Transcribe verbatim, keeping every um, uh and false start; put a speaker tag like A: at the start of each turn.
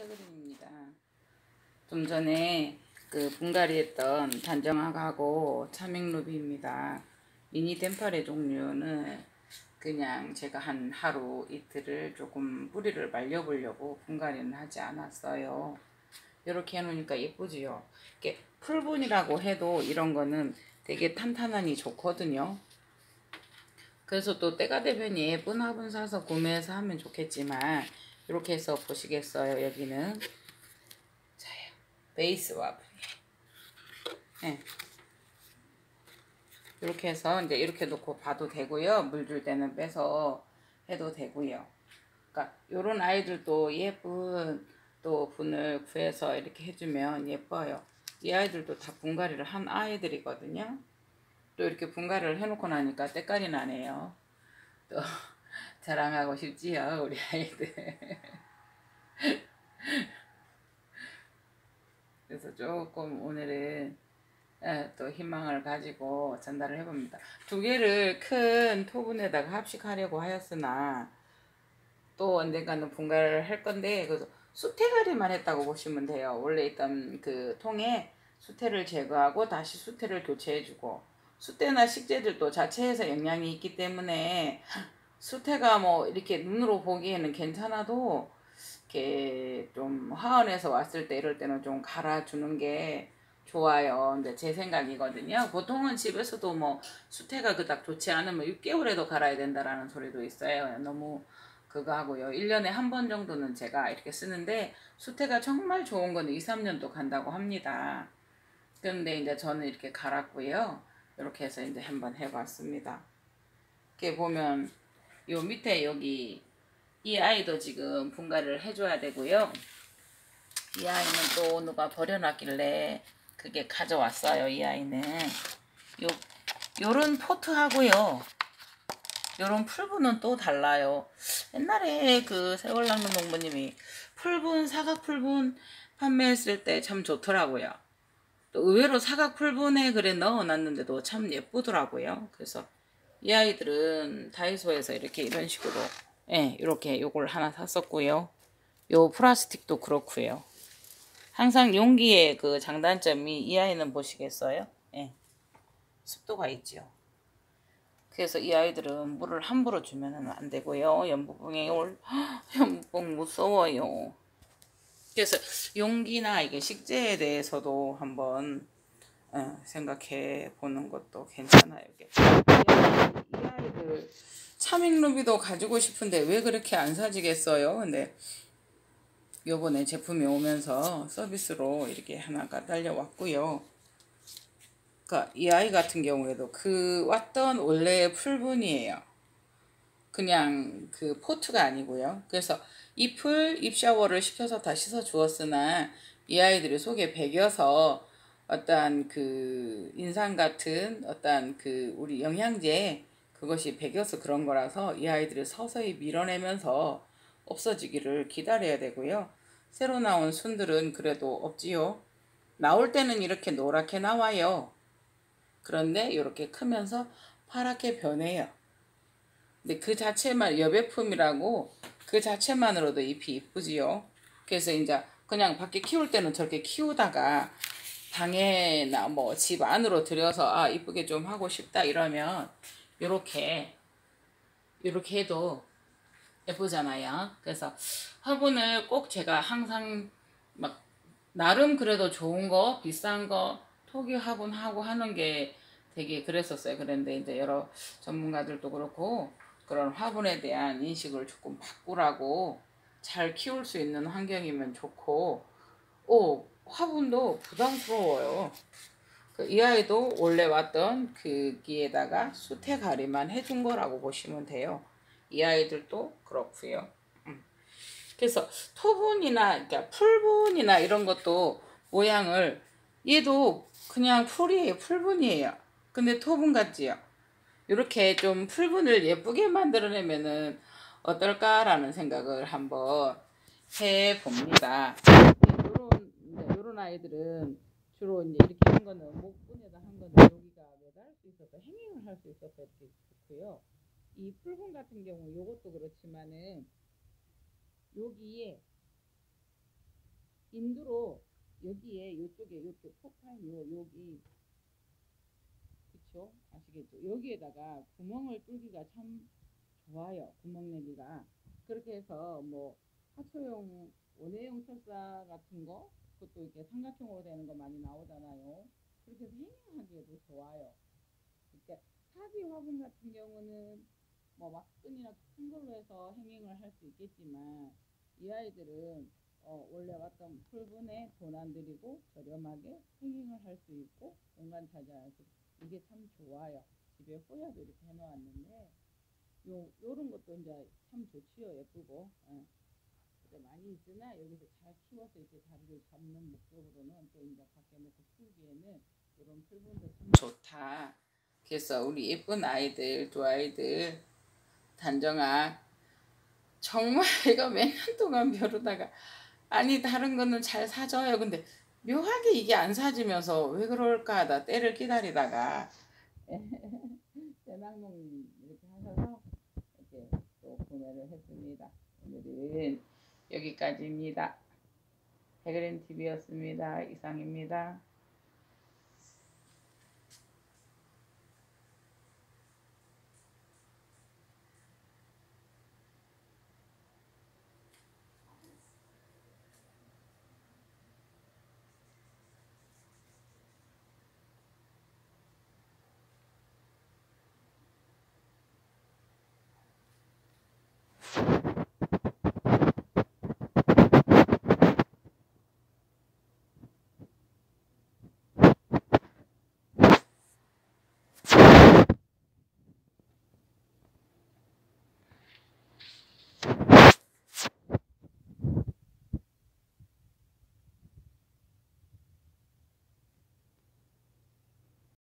A: 해그림입니다. 좀 전에 그 분갈이 했던 단정학하고 차밍루비입니다. 미니 덴파레 종류는 그냥 제가 한 하루 이틀을 조금 뿌리를 말려보려고 분갈이는 하지 않았어요. 이렇게 해놓으니까 예쁘지요. 이렇게 풀분이라고 해도 이런 거는 되게 탄탄하니 좋거든요. 그래서 또 때가 되면 예쁜 화분 사서 구매해서 하면 좋겠지만, 이렇게 해서 보시겠어요. 여기는 자요, 베이스 화분이에요. 네. 이렇게 해서 이제 이렇게 놓고 봐도 되고요. 물 줄 때는 빼서 해도 되고요. 그러니까 요런 아이들도 예쁜 또 분을 구해서 이렇게 해주면 예뻐요. 이 아이들도 다 분갈이를 한 아이들이거든요. 또 이렇게 분갈이를 해놓고 나니까 때깔이 나네요. 또 자랑하고 싶지요, 우리 아이들. 그래서 조금 오늘은 또 희망을 가지고 전달을 해봅니다. 두 개를 큰 토분에다가 합식하려고 하였으나 또 언젠가는 분갈이를 할 건데, 그래서 수태갈이만 했다고 보시면 돼요. 원래 있던 그 통에 수태를 제거하고 다시 수태를 교체해주고, 수태나 식재들도 자체에서 영양이 있기 때문에 수태가 뭐 이렇게 눈으로 보기에는 괜찮아도 이렇게 좀 화원에서 왔을 때 이럴 때는 좀 갈아주는 게 좋아요. 근데 제 생각이거든요. 보통은 집에서도 뭐 수태가 그닥 좋지 않으면 육 개월에도 갈아야 된다라는 소리도 있어요. 너무 그거 하고요. 일 년에 한 번 정도는 제가 이렇게 쓰는데, 수태가 정말 좋은 건 이, 삼 년도 간다고 합니다. 그런데 이제 저는 이렇게 갈았고요. 이렇게 해서 이제 한번 해봤습니다. 이렇게 보면 요 밑에 여기 이 아이도 지금 분갈이를 해줘야 되고요. 이 아이는 또 누가 버려놨길래 그게 가져왔어요. 이 아이는 요 요런 포트하고요, 요런 풀분은 또 달라요. 옛날에 그 세월낙는 농부님이 풀분, 사각 풀분 판매했을 때 참 좋더라고요. 또 의외로 사각 풀분에 그래 넣어놨는데도 참 예쁘더라고요. 그래서 이 아이들은 다이소에서 이렇게 이런 식으로, 예, 이렇게 요걸 하나 샀었고요. 요 플라스틱도 그렇고요. 항상 용기의 그 장단점이, 이 아이는 보시겠어요? 예, 습도가 있죠. 그래서 이 아이들은 물을 함부로 주면 안 되고요. 연부봉에 올 연부봉 무서워요. 그래서 용기나 이게 식재에 대해서도 한번 어, 생각해 보는 것도 괜찮아요. 이게. 이 아이들 차밍루비도 가지고 싶은데 왜 그렇게 안 사지겠어요? 근데 요번에 제품이 오면서 서비스로 이렇게 하나가 달려왔고요. 그러니까 이 아이 같은 경우에도 그 왔던 원래 풀분이에요. 그냥 그 포트가 아니고요. 그래서 잎을 잎 샤워를 시켜서 다 씻어 주었으나 이 아이들이 속에 배겨서 어떠한 그 인상 같은 어떠한 그 우리 영양제, 그것이 배겨서 그런 거라서 이 아이들을 서서히 밀어내면서 없어지기를 기다려야 되고요. 새로 나온 순들은 그래도 없지요. 나올 때는 이렇게 노랗게 나와요. 그런데 이렇게 크면서 파랗게 변해요. 근데 그 자체만 여배품이라고, 그 자체만으로도 잎이 이쁘지요. 그래서 이제 그냥 밖에 키울 때는 저렇게 키우다가 방에나 뭐 집 안으로 들여서 아 이쁘게 좀 하고 싶다 이러면 요렇게 요렇게 해도 예쁘잖아요. 그래서 화분을 꼭 제가 항상 막 나름 그래도 좋은 거 비싼 거 토기 화분 하고 하는 게 되게 그랬었어요. 그런데 이제 여러 전문가들도 그렇고 그런 화분에 대한 인식을 조금 바꾸라고, 잘 키울 수 있는 환경이면 좋고, 오 화분도 부담스러워요. 그 이 아이도 원래 왔던 그기에다가 수태가리만 해준 거라고 보시면 돼요. 이 아이들도 그렇고요. 음. 그래서 토분이나 그러니까 풀분이나 이런 것도 모양을, 얘도 그냥 풀이에요. 풀분이에요. 근데 토분 같지요. 이렇게 좀 풀분을 예쁘게 만들어내면은 어떨까라는 생각을 한번 해봅니다. 요런, 요런 아이들은 주로 이제 이렇게 한 거는 목분에다 한 거는 여기가 매달릴 수 있어서 행잉을 할 수 있어서 이렇게 좋고요. 이 풀분 같은 경우 요것도 그렇지만은 여기에 인두로 여기에 요쪽에 요쪽 포파인 요 여기 그쵸? 아시겠죠? 여기에다가 구멍을 뚫기가 참 좋아요. 구멍 내기가. 그렇게 해서 뭐 하초용 원예용 철사 같은 거 그것도 이렇게 삼각형으로 되는 거 많이 나오잖아요. 그렇게 해서 행행하기에도 좋아요. 그러니까 사비 화분 같은 경우는 뭐 막끈이나 큰 걸로 해서 행행을 할 수 있겠지만 이 아이들은 어 원래 왔던 풀분에 돈 안 들이고 저렴하게 행행을 할 수 있고 공간 차지할 수 이게 참 좋아요. 집에 호야도 이렇게 해놓았는데 요 요런 것도 이제 참 좋지요. 예쁘고. 예. 근데 많이 있으나 여기서 잘 키워서 이렇게 자리를 잡는 목적으로는 또 이제 밖에 놓고 키우기에는 이런 풀분도 참 좋다. 그래서 우리 예쁜 아이들 두 아이들 단정아 정말 이거 몇 년 동안 벼르다가 아니 다른 거는 잘 사줘요. 근데 묘하게 이게 안 사지면서 왜 그럴까 하다 때를 기다리다가 대낙농 이렇게 하셔서 이렇게 또 구매를 했습니다. 오늘은 여기까지입니다. 해그랜티비였습니다. 이상입니다.